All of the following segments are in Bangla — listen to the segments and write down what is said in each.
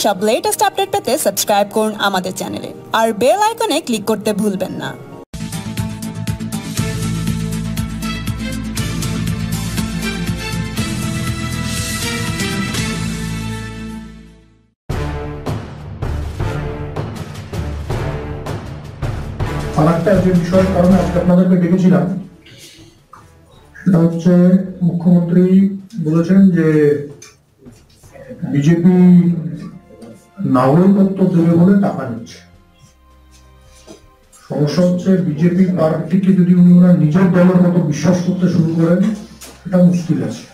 সব লেটেস্ট আপডেট পেতে সাবস্ক্রাইব করুন আমাদের চ্যানেলে আর বেল আইকনে ক্লিক করতে ভুলবেন না। আরেকটা যে বিষয়ের কারণে আজকে আপনাদেরকে ডেকেছিলাম সেটা হচ্ছে মুখ্যমন্ত্রী বলেছেন যে বিজেপি নাগরিকত্ব দেবে বলে টাকা নিচ্ছে। সমস্যা হচ্ছে বিজেপি পার্টিকে যদি উনি ওনার নিজের দলের মতো বিশ্বাস করতে শুরু করেন এটা মুশকিল আছে।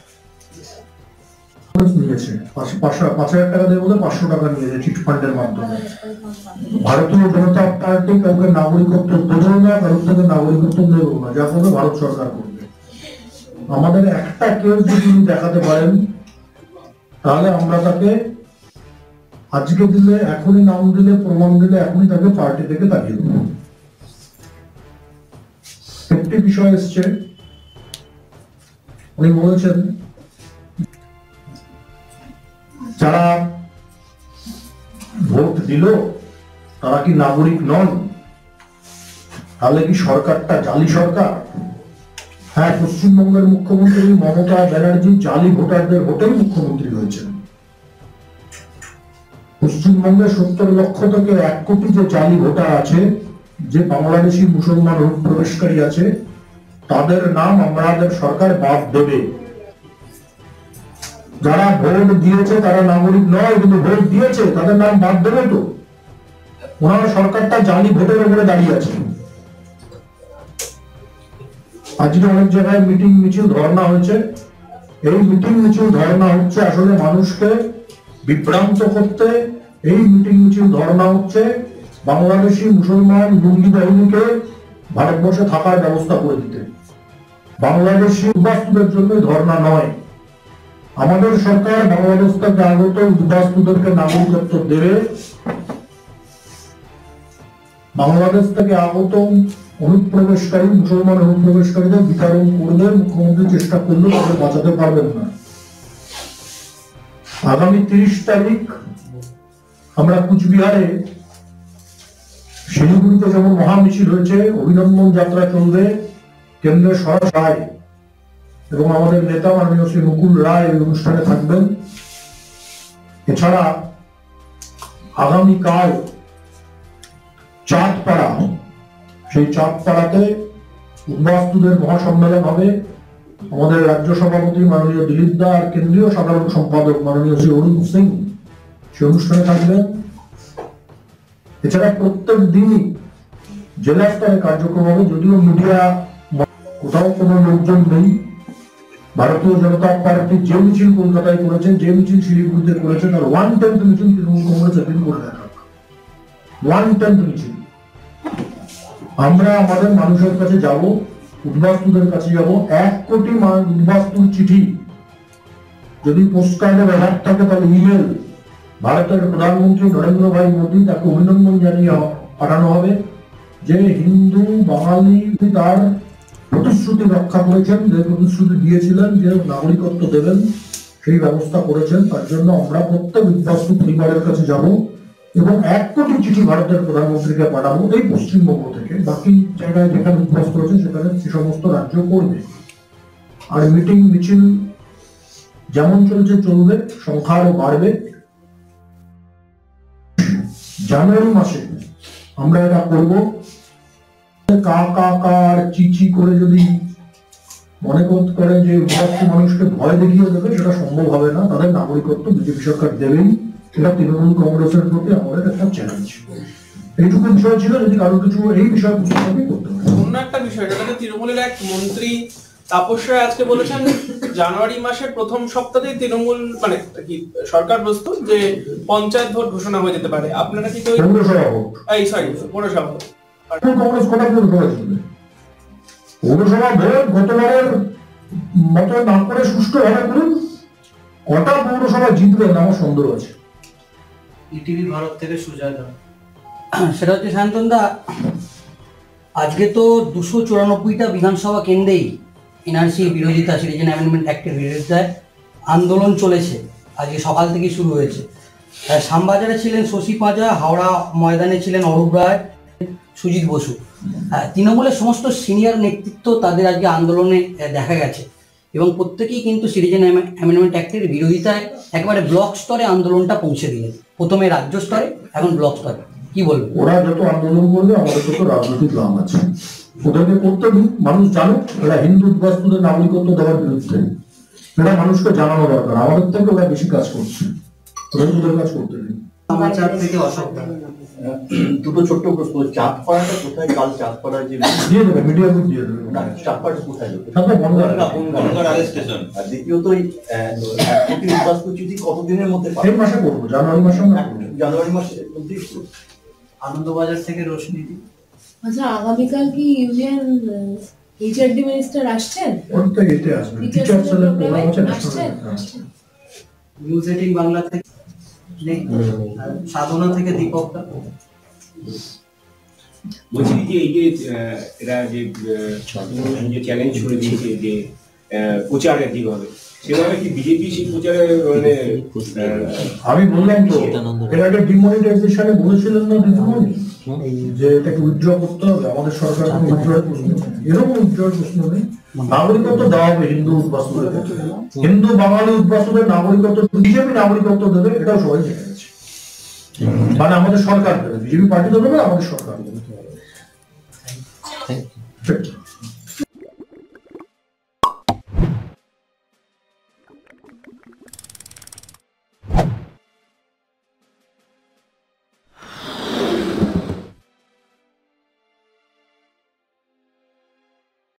নিয়েছে 5,000 টাকা দেবে বলে 500 টাকা নিয়েছে চিট ফান্ডের মাধ্যমে। ভারতীয় জনতা পার্টি কাউকে নাগরিকত্ব দেবেও না, কারোর থেকে নাগরিকত্ব নেবেও না, যা করবে ভারত সরকার করবে। আমাদের একটা কেউ যদি দেখাতে পারেন তাহলে আমরা তাকে আজকে দিলে, এখনই নাম দিলে, প্রমাণ দিলে এখনই তাকে পার্টি থেকে তাকিয়ে দেব। একটি বিষয় এসছে, উনি বলেছেন যারা ভোট দিল তারা কি নাগরিক নন? তাহলে কি সরকারটা জালি সরকার? হ্যাঁ, পশ্চিমবঙ্গের মুখ্যমন্ত্রী মমতা ব্যানার্জি জালি ভোটারদের ভোটেই মুখ্যমন্ত্রী হয়েছেন। পশ্চিমবঙ্গে 70 লক্ষ থেকে 1 কোটি যে জালি ভোটার আছে, যে বাংলাদেশি মুসলমান অনুপ্রবেশকারী আছে, তাদের নাম আমাদের সরকার বাদ দেবে। যারা ভোট দিয়েছে তারা নাগরিক নয়, কিন্তু ভোট দিয়েছে তাদের নাম বাদ দেবে তো। ওনার সরকারটা জালি ভোটের উপরে দাঁড়িয়ে আছে। আজকে অনেক জায়গায় মিটিং মিছিল ধর্ণা হয়েছে। এই মিটিং মিছিল ধর্ণা হচ্ছে আসলে মানুষকে বিভ্রান্ত করতে। এই মিটিং মিছিল ধর্ণা হচ্ছে বাংলাদেশি মুসলমান জঙ্গি বাহিনীকে ভারতবর্ষে থাকার ব্যবস্থা করে দিতে। বাংলাদেশি উদ্বাস্তুদের জন্য ধর্ণা নয়। আমাদের সরকার বাংলাদেশ থেকে আগত উদ্বাস্তুদেরকে নাগরিকত্ব দেবে। বাংলাদেশ থেকে আগত অনুপ্রবেশকারী মুসলমান অনুপ্রবেশকারীদের বিতরণ করবে। মুখ্যমন্ত্রী চেষ্টা করলেও তাদের বাঁচাতে পারবেন না। আগামী 30 তারিখ আমরা কুচবিহারে শিলিগুড়িতে যেমন মহামিছিল হয়েছে, অভিনন্দন যাত্রা চলবে। কেন্দ্রের সরকার এবং আমাদের নেতা মাননীয় শ্রী মুকুল রায় এই অনুষ্ঠানে থাকবেন। এছাড়া আগামীকাল চাঁদপাড়া, সেই চাঁদপাড়াতে উদ্বাস্তুদের মহাসম্মেলন হবে। আমাদের রাজ্য সভাপতি মাননীয় দিলীপ দা আর কেন্দ্রীয় সাধারণ সম্পাদক মাননীয় শ্রী অরুণ সিং সেই অনুষ্ঠানে থাকবেন। এছাড়া প্রত্যেক দিনই জেলা স্তরে কার্যক্রম হবে। যদিও মিডিয়া কোথাও কোনো লোকজন নেই। ভারতীয় জনতা পার্টি যে মিছিল কলকাতায় করেছেন, যে মিছিল শিলিগুড়িতে করেছেন, আর 1/10 মিছিল তৃণমূল কংগ্রেস একদিন করে দেখা। 1/10 মিছিল। আমরা আমাদের মানুষের কাছে যাব, উদ্বাস্তুদের কাছে যাব। 1 কোটি উদ্বাস্তুর চিঠি যদি পোস্টকার্ডে ব্যবহার থাকে তাহলে ইমেল ভারতের প্রধানমন্ত্রী নরেন্দ্র ভাই মোদী তাকে অভিনন্দন জানিয়ে পাঠানো হবে যে হিন্দু বাঙালি তার প্রতিশ্রুতি রক্ষা করেছেন, যে প্রতিশ্রুতি দিয়েছিলেন যে নাগরিকত্ব দেবেন, সেই ব্যবস্থা করেছেন। তার জন্য আমরা প্রত্যেক উদ্বাস্তু পরিবারের কাছে যাব এবং 1 কোটি চিঠি ভারতের প্রধানমন্ত্রীকে পাঠাবো এই পশ্চিমবঙ্গ থেকে। বাকি জায়গায় যেখানে উদ্বাস্ত রয়েছে সেখানে সে সমস্ত রাজ্য করবে। আর মিটিং মিছিল যেমন চলছে চলবে, সংখ্যা আরো বাড়বে। জানুয়ারি মাসে আমরা এটা করব। কা কা কা আর চিচি করে যদি মনে করে যে উদ্বাস্তু মানুষকে ভয় দেখিয়ে দেবে, সেটা সম্ভব হবে না। তাদের নাগরিকত্ব বিজেপি সরকার দেবেই। এটা তৃণমূল কংগ্রেসের প্রতি আমাদের একটা চ্যালেঞ্জ। এইটুকু বিষয় ছিল। যদি কারো কিছু এই বিষয়ে প্রশ্ন থাকে করতে পারে। অন্য একটা বিষয়, যেটা তৃণমূলের এক মন্ত্রী তাপস রায় আজকে বলেছেন জানুয়ারি মাসের প্রথম সপ্তাহেই তৃণমূল মানে কি সরকার প্রস্তুত যে পঞ্চায়েত ভোট ঘোষণা হয়ে যেতে পারে। আপনারা কি পৌরসভা ভোট, পৌরসভা ভোট কংগ্রেস কটা পৌরসভা ছিল? পৌরসভা ভোট গতবারের মতো না করে সুষ্ঠুভাবে করুন। কটা পৌরসভা জিতবেন আমার সন্দেহ আছে। ইটিভি ভারত থেকে সুজয়। সেটা হচ্ছে শান্তনদা, আজকে তো 294টা বিধানসভা কেন্দ্রেই এনআরসি বিরোধিতা, সিটিজেন অ্যামেন্ডমেন্ট অ্যাক্টের বিরোধিতায় আন্দোলন চলেছে। আজকে সকাল থেকেই শুরু হয়েছে। শ্যামবাজারে ছিলেন শশী পাঁজা, হাওড়া ময়দানে ছিলেন অরূপ রায়, সুজিত বসু। তৃণমূলের সমস্ত সিনিয়র নেতৃত্ব তাদের আজকে আন্দোলনে দেখা গেছে এবং প্রত্যেকেই কিন্তু সিটিজেন অ্যামেন্ডমেন্ট অ্যাক্টের বিরোধিতায় একেবারে ব্লক স্তরে আন্দোলনটা পৌঁছে দিলেন, প্রথমে রাজ্য স্তরে, এখন ব্লক স্তরে। কি বলবো? ওরা যত আন্দোলন করবে আমাদের তো রাজনৈতিক লাভ আছে, ওদেরকে করতে দিন, মানুষ জানুক এরা হিন্দু উদ্বাস্তুদের নাগরিকত্ব দেওয়ার বিরুদ্ধে। এটা মানুষকে জানানো দরকার, আমাদের থেকে ওরা বেশি কাজ করছে, ওদের কাজ করতে দিন। সমাচার থেকে অশোক দা। দুটো ছোট্ট প্রশ্ন, চাঁদপাড়াটা কোথায়? কাল চাঁদপাড়া যে দিয়ে দেবে, মিডিয়া গ্রুপ দিয়ে দেবে। চাঁদপাড়া কোথায়? সাথে বনগাঁ স্টেশন। আর দ্বিতীয়ত কোটি উদ্বাস্তু চিঠি কতদিনের মধ্যে এই মাসে করবো, জানুয়ারি মাসে আমরা করবো। জানুয়ারি মাসের মধ্যেই আনন্দবাজার থেকে রশ্মি। আচ্ছা, আগামীকাল কি ইউনিয়ন এইচআরডি মিনিস্টার আসছেন? ওর তো এতে আসবে, টিচার সেলের প্রোগ্রাম আছে ন্যাশনাল। নিউজ 18 বাংলা থেকে নেই, আর সাধনা থেকে দীপক দা। বলছি যে এই যে এরা যে চ্যালেঞ্জ করে দিয়েছে যে প্রচারে যেভাবে, সেভাবে কি বিজেপি সেই প্রচারে মানে আমি বললাম তো এর আগে ডিমনিটাইজেশনে বলেছিলেন না দিদিমণি যে এটাকে উইথড্র করতে হবে, আমাদের সরকার কোনো উইথড্রয়ের প্রশ্ন নেই, এরকম উইথড্রয়ের প্রশ্ন নেই। নাগরিকত্ব দেওয়া হবে হিন্দু উদ্বাস্তুদের, হিন্দু বাঙালি উদ্বাস্তুদের নাগরিকত্ব, বিজেপি নাগরিকত্ব দেবে, এটাও সবাই জেনে গেছে। মানে আমাদের সরকার দেবে, বিজেপি পার্টি তো দেবে, আমাদের সরকার দেবে।